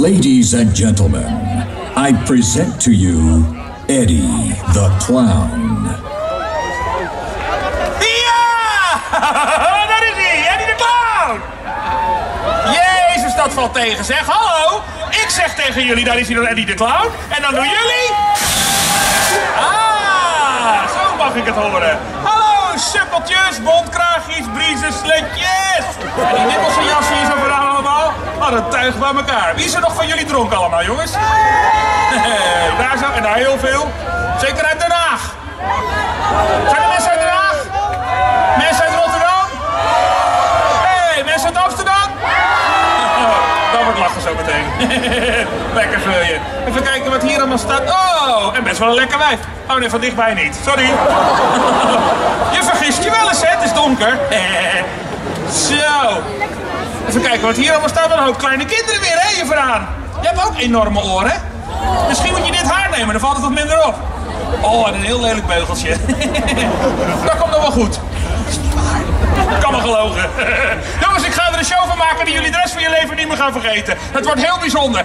Ladies and gentlemen, I present to you Eddie the Clown. Ja! Daar is hij, Eddie de Clown! Jezus, dat valt tegen, zeg. Hallo, ik zeg tegen jullie, daar is hij dan Eddie de Clown. En dan doen jullie... Ah, zo mag ik het horen. Hallo, suppeltjes, bontkraagjes, briezen, sletjes. En die nippels en jassen hier zo vooraan allemaal. Wat een tuig bij elkaar. Wie is er nog van jullie dronken allemaal, jongens? Daar zo, en daar heel veel. Zeker uit Den Haag. Zijn er mensen uit Den Haag? Mensen uit Rotterdam? Hey, mensen uit Amsterdam? Dat wordt lachen zo meteen. Lekker vul je. Even kijken wat hier allemaal staat. Oh, en best wel een lekker wijf. Oh nee, van dichtbij niet. Sorry. Je vergist je wel eens, hè? Het is donker. Zo. Even kijken wat hier allemaal staat. Een hoop kleine kinderen weer, hè, je vooraan. Je hebt ook enorme oren. Misschien moet je dit haar nemen, dan valt het wat minder op. Oh, en een heel lelijk beugeltje. Dat komt nog wel goed. Kan me gelogen. Jongens, ik ga er een show van maken die jullie de rest van je leven niet meer gaan vergeten. Het wordt heel bijzonder.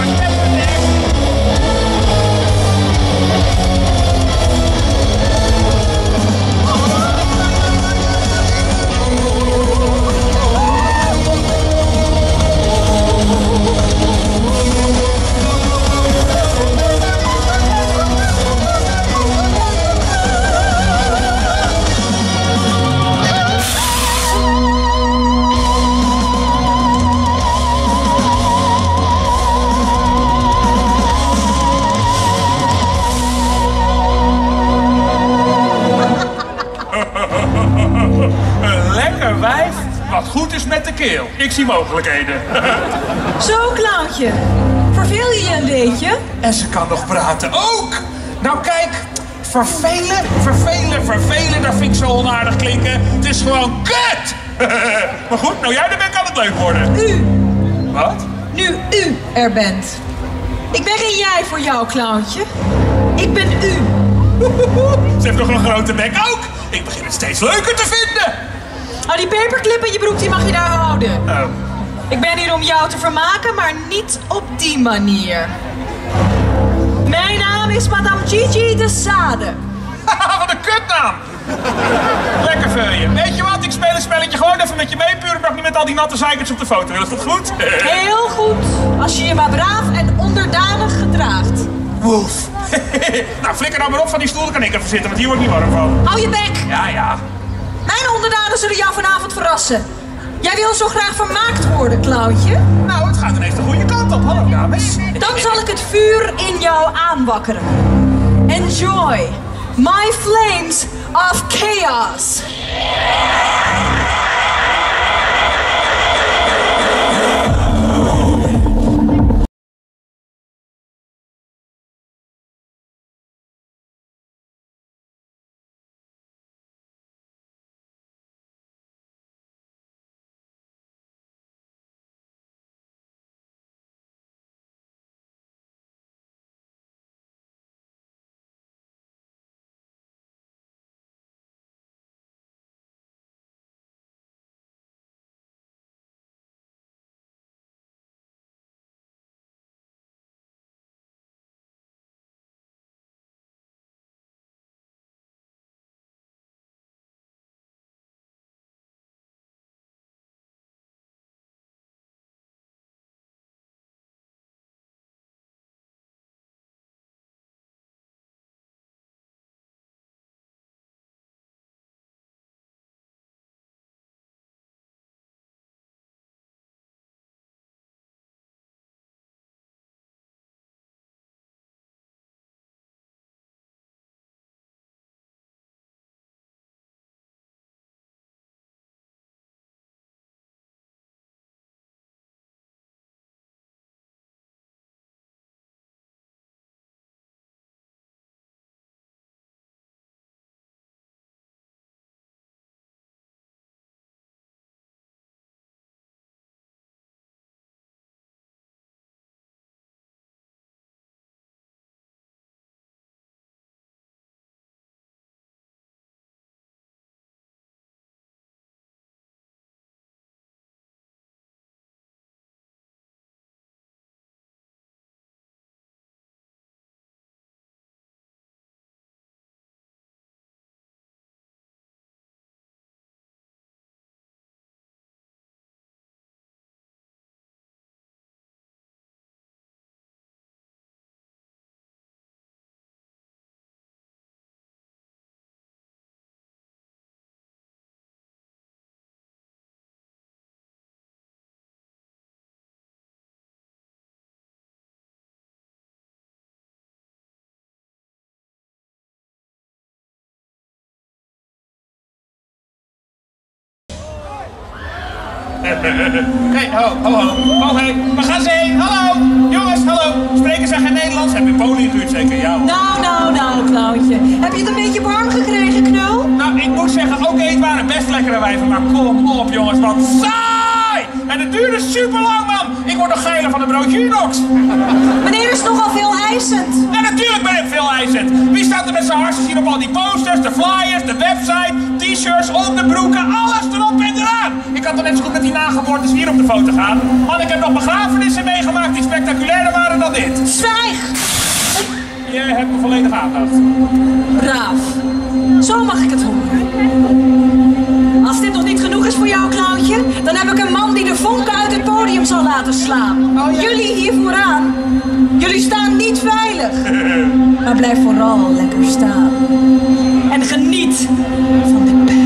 Wijf, wat goed is met de keel. Ik zie mogelijkheden. Zo, Clowntje. Verveel je je een beetje? En ze kan nog praten ook. Nou kijk, vervelen, dat vind ik zo onaardig klinken. Het is gewoon kut. Maar goed, nou jij er bent, kan het leuk worden. U. Wat? Nu u er bent. Ik ben geen jij voor jou, Clowntje. Ik ben u. Ze heeft nog een grote bek ook. Ik begin het steeds leuker te vinden. Oh, die paperclip in je broek, die mag je daar houden. Oh. Ik ben hier om jou te vermaken, maar niet op die manier. Mijn naam is Madame Gigi de Sade. Wat een kutnaam. Lekker veuien. Weet je wat, ik speel een spelletje gewoon even met je mee. Puur omdat ik niet met al die natte zeikers op de foto wil. Is dat goed? Heel goed, als je je maar braaf en onderdanig gedraagt. Wolf. Nou, flikker nou maar op van die stoel, dan kan ik even zitten, want hier word ik niet warm van. Hou je bek. Ja, ja. Mijn onderdanen zullen jou vanavond verrassen. Jij wil zo graag vermaakt worden, Clowntje. Nou, het gaat ineens de goede kant op. Hallo, dames. Dan zal ik het vuur in jou aanwakkeren. Enjoy my flames of chaos. Hey, ho. Oh, hey. Waar gaan ze heen? Hallo. Jongens, hallo. Spreken ze geen Nederlands? Heb je Polen ingehuurd zeker? Ja. Nou, Klauwtje. Heb je het een beetje warm gekregen, Knul? Nou, ik moet zeggen, oké, het waren best lekkere wijven, maar kom op, jongens, wat saai! En het duurde super lang, man. Ik word nog geiler van een broodje Unox. Meneer is nogal veel eisend. Ja, natuurlijk ben ik veel eisend. Wie staat er met zijn hartstikke hier op al die posters, de flyers, de website, t-shirts, onderbroeken, alles erop en eraan. Ik had er net zo goed met die nageboortes hier op de foto gaan. Man, ik heb nog begrafenissen meegemaakt die spectaculairder waren dan dit. Zwijg! Je hebt me volledig aandacht. Braaf. Zo mag ik het horen. Als dit nog niet genoeg is voor jou, Klauwtje, dan heb ik een man die de vonken uit het podium zal laten slaan. Oh, ja. Jullie hier vooraan, jullie staan niet veilig. Maar blijf vooral lekker staan. En geniet van de pijn.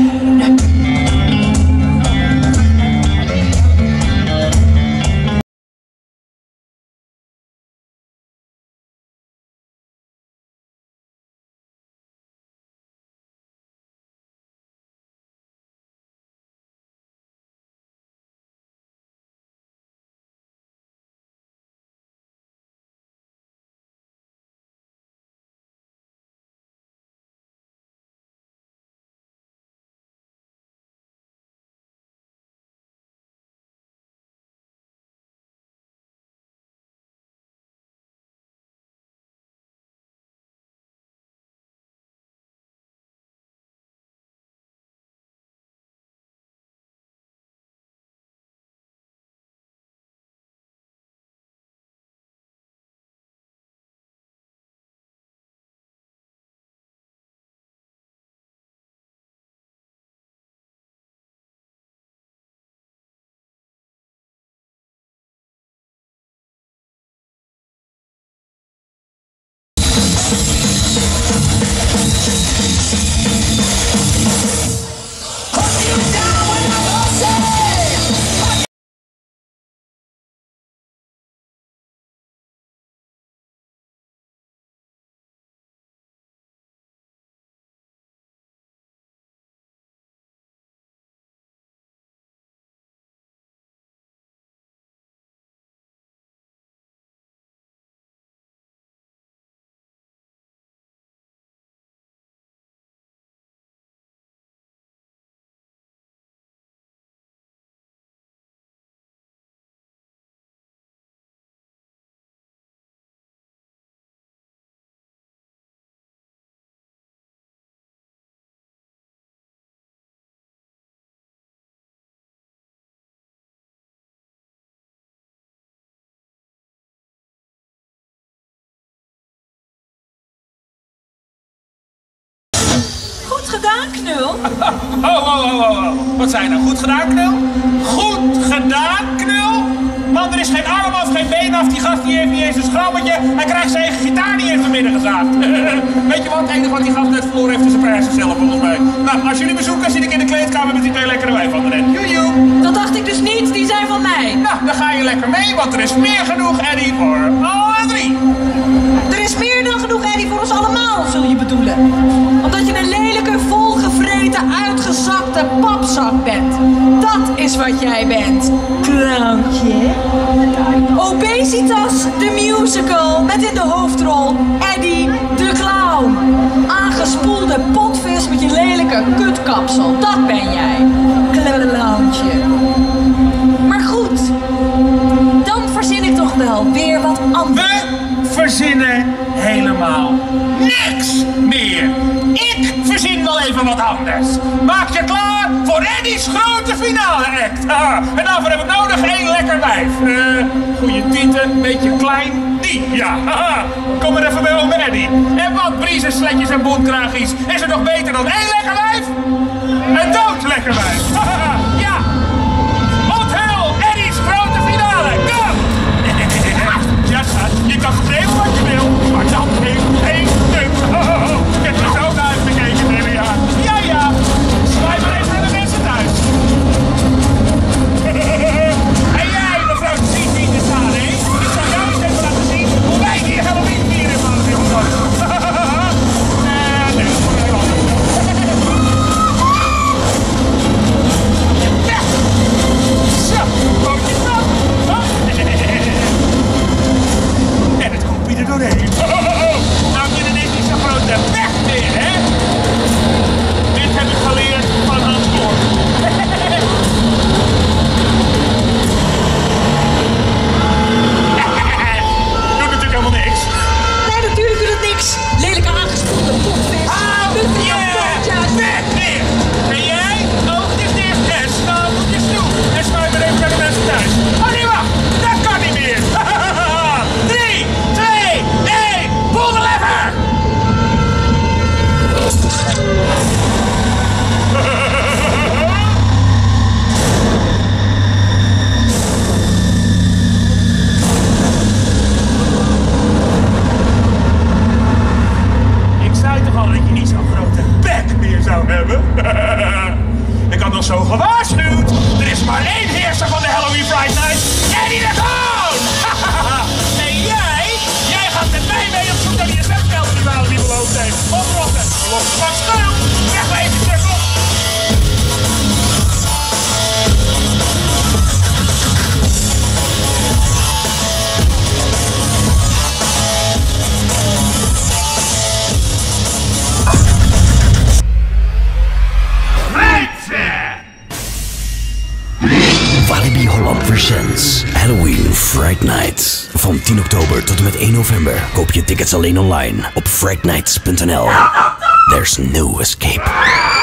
Goed gedaan, Knul. Wat zei je nou? Goed gedaan, Knul? Goed gedaan, Knul? Man, er is geen arm af, geen been af. Die gast die heeft niet eens een schrammetje. Hij krijgt zijn eigen gitaar niet eens vanmiddag gezaagd. Weet je wat? Het enige wat die gast net verloren heeft is zijn prijs zichzelf, volgens mij. Nou, als jullie bezoeken, zit ik in de kleedkamer met die twee lekkere wijven van de net. Joejoe. Dat dacht ik dus niet. Die zijn van mij. Nou, dan ga je lekker mee, want er is meer genoeg Eddie voor alle drie. Er is meer dan genoeg Eddie voor ons allemaal, zul je bedoelen. Omdat je een lelijke, volgevreten, uitgezakte papzak bent. Dat is wat jij bent, clowntje. Obesitas, de musical, met in de hoofdrol Eddie de Clown. Aangespoelde potvis met je lelijke kutkapsel. Dat ben jij, clowntje. Maar goed, dan verzin ik toch wel weer wat anders. We verzinnen helemaal niks meer. Ik verzin wel even wat anders. Maak je klaar voor Eddie's grote finale act. En daarvoor heb ik nodig één lekker wijf. Goeie tieten, beetje klein, die, ja. Kom maar even bij ome Eddie. En wat briezen, sletjes en bontkraagjes. Is er nog beter dan één lekker wijf? Een dood lekker wijf. Ja. Onthul Eddie's grote finale. Kom! Ja, schat, je kan schreeuwen wat je wil, maar dat heeft geen nut. Ik heb er zo naar uitgekeken het hele jaar. Ja, zwaai maar even naar de mensen thuis. En jij, mevrouw Gigi de Sade, ik zal jou eens even laten zien hoe wij hier Halloween vieren van de jongen. Nee, dat is heel anders. Zo. zou hebben. Ik had nog zo gewaarschuwd. Er is maar één heerser van de Halloween Fright Night. Eddie de Clown! En jij gaat met mij mee op zoek naar die zwemvelden die Walibi beloofd heeft. Oprotten, los van stil. Wegwezen, cirkel. Walibi Holland presents Halloween Fright Night. Van 10 oktober tot en met 1 november koop je tickets alleen online op frightnights.nl. There's no escape.